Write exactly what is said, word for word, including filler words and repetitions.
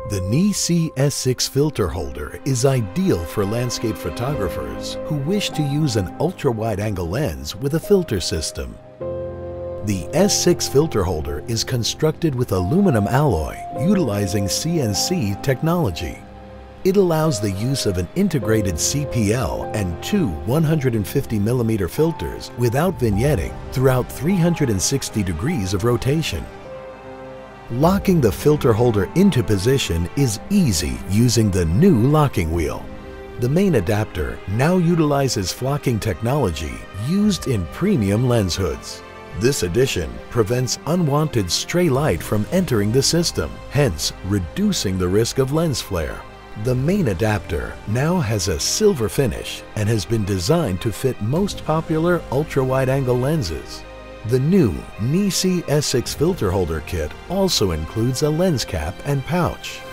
The NiSi S six filter holder is ideal for landscape photographers who wish to use an ultra-wide-angle lens with a filter system. The S six filter holder is constructed with aluminum alloy utilizing C N C technology. It allows the use of an integrated C P L and two one hundred fifty millimeter filters without vignetting throughout three hundred sixty degrees of rotation. Locking the filter holder into position is easy using the new locking wheel. The main adapter now utilizes flocking technology used in premium lens hoods. This addition prevents unwanted stray light from entering the system, hence reducing the risk of lens flare. The main adapter now has a silver finish and has been designed to fit most popular ultra-wide-angle lenses. The new NiSi S six filter holder kit also includes a lens cap and pouch.